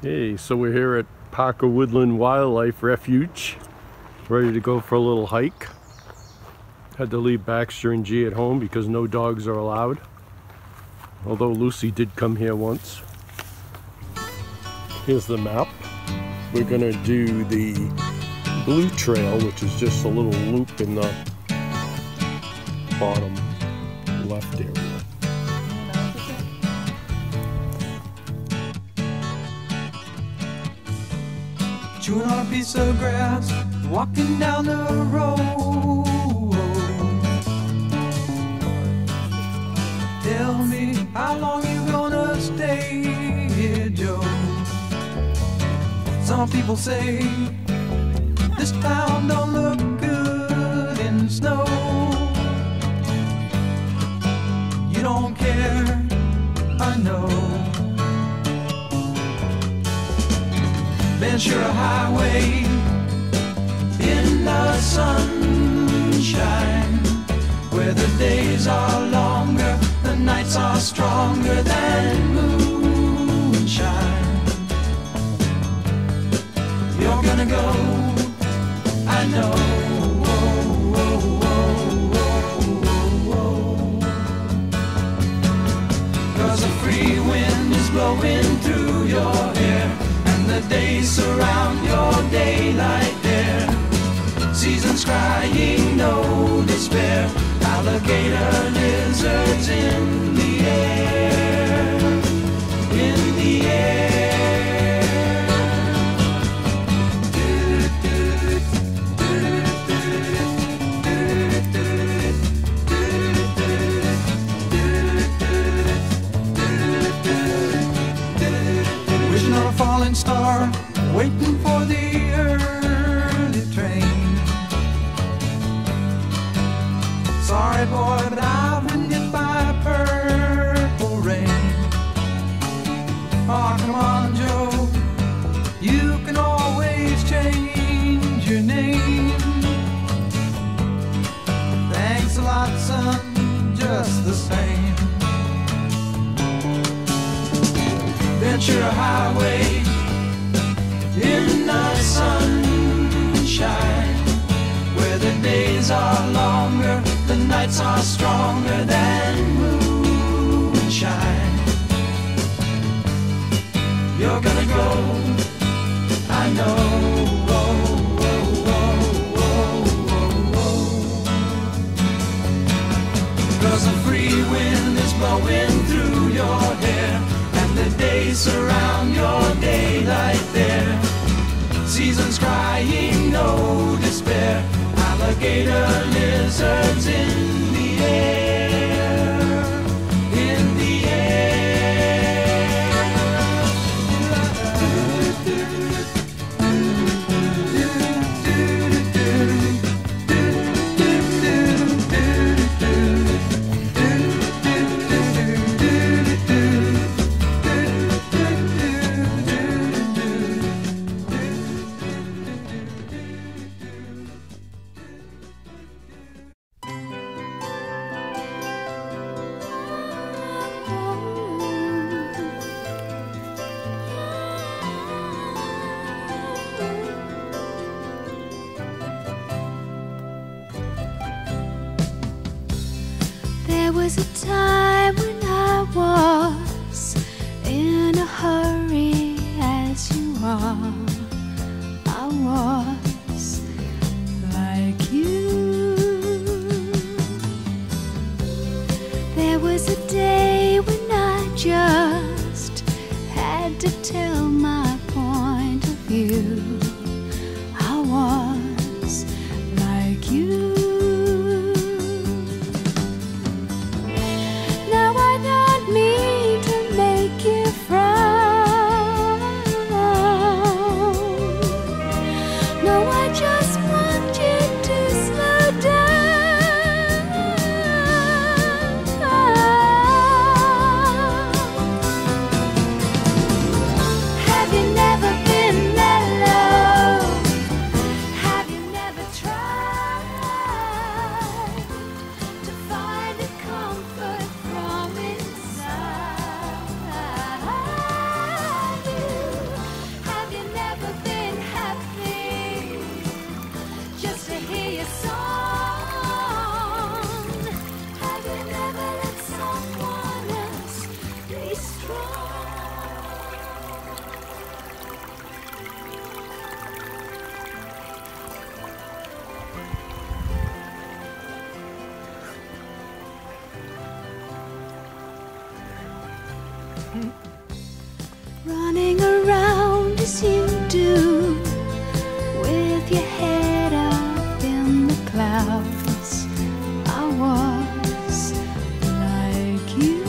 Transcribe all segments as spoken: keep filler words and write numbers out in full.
Hey, so we're here at Parker Woodland Wildlife Refuge, ready to go for a little hike. Had to leave Baxter and G at home because no dogs are allowed, although Lucy did come here once. Here's the map. We're gonna do the Blue Trail, which is just a little loop in the bottom left area. Chewing on a piece of grass, walking down the road. Tell me, how long you gonna stay here, Joe? Some people say this town don't look good in snow. You don't care, I know. Ventura Highway in the sunshine, where the days are longer, the nights are stronger than moonshine. You're gonna go, I know. Cause a free wind is blowing through your hair, the days surround your daylight there. Seasons crying, no despair. Alligator lizards in the air, in the air. Wishing on a falling star, waiting for the early train. Sorry boy, but I've been hit by purple rain. Oh, come on, Joe, you can always change your name. Thanks a lot, son, just the same. Ventura Highway in the sunshine, where the days are longer, the nights are stronger than moonshine. You're gonna go, I know. Oh, oh, oh, oh, oh, oh. Cause a free wind is blowing through your hair, the days surround your daylight there. Seasons crying, no despair. Alligator lizards in the air, in the There was a time when I was in a hurry, as you are. I was like you. There was a day when I just had to tell my point of view. I was like you. Have you never been that low? running around as you do, with your head up in the clouds. I was like you.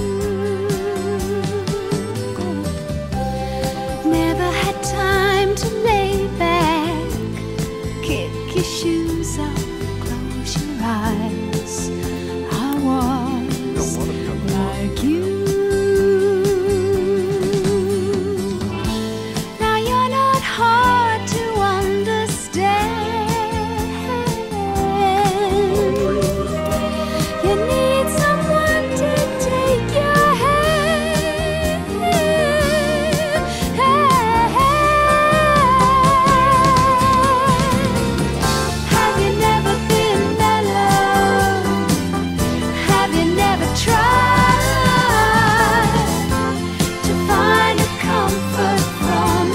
Never had time to lay back, kick your shoes off, close your eyes. I was like you. Now you're not hard to understand. You need someone to take your hand. Have you never been mellow? Have you never tried to find a comfort from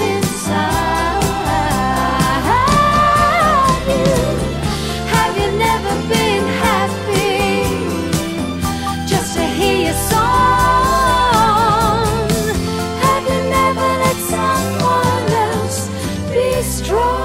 inside you? Have you never been happy just to hear your song? Have you never let someone else be strong?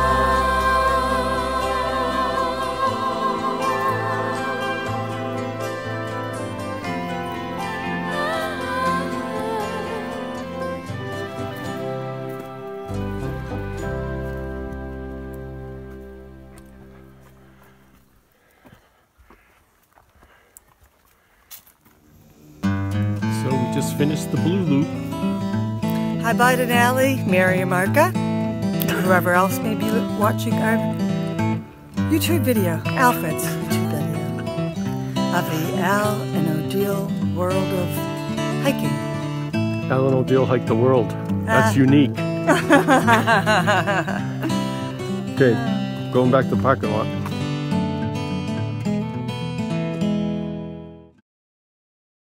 So we just finished the Blue Loop. Hi, Bide and Allie, Mary and Marka, and whoever else may be watching our YouTube video, Alfred's YouTube video, of the Al and O'Deal world of hiking. Alan O'Deal hiked the world. That's Ah. unique. Okay, going back to the parking lot.